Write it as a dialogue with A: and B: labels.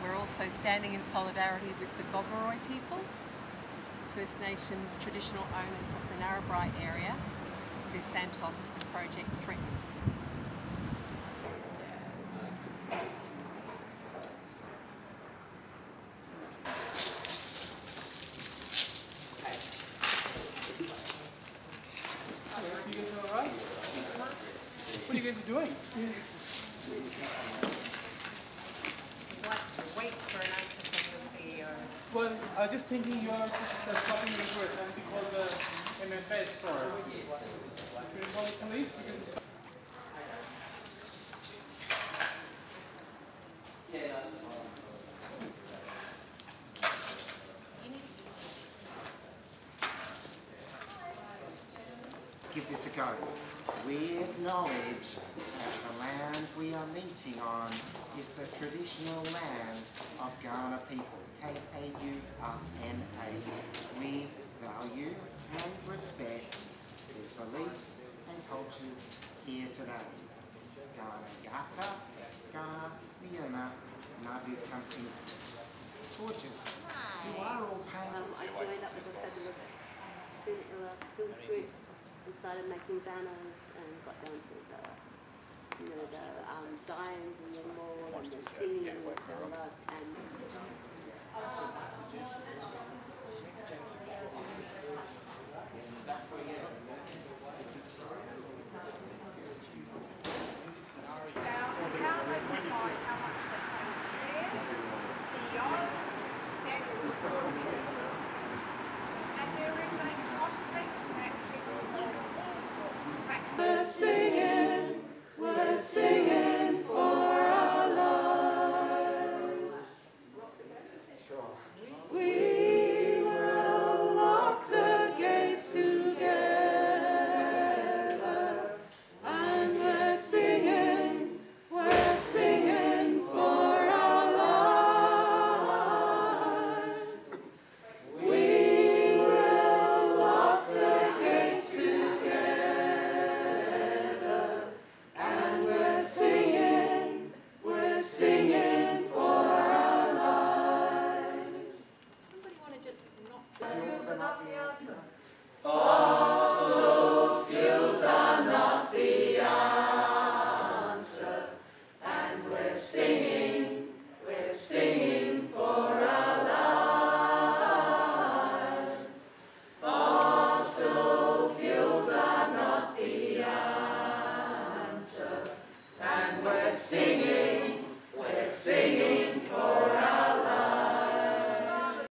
A: We're also standing in solidarity with the Gallagher people, First Nations traditional owners of the Narrabri area, whose Santos project threatens.
B: What are you guys doing?
A: Want to wait for an answer from the CEO.
B: Well, I was just thinking you are stopping into it and because the MFA store. Can you call the police? You can stop.
C: Give this a go. We acknowledge that the land we are meeting on is the traditional land of Ghana people, K-A-U-R-N-A. We value and respect their beliefs and cultures here today. Ghana Yata, Ghana Viena, Nabu Kampinti. Gorgeous. You are all paying.
D: I joined up with a fabulous film group and started making banners and got down to the, the dye